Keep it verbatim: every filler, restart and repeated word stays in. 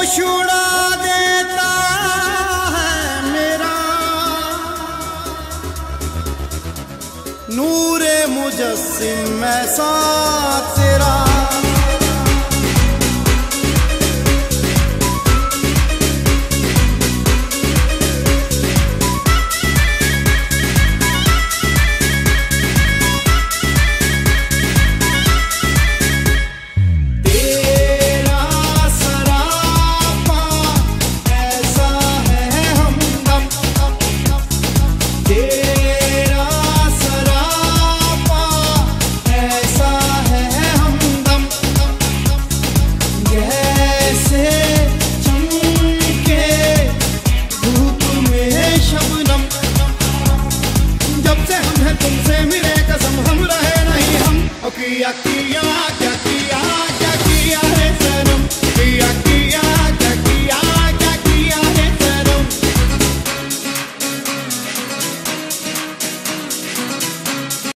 होश उड़ा देता है मेरा नूरे मुजस्सिम ऐसा तेरा। तुमसे मिले कसम हम रहे नहीं हम किया किया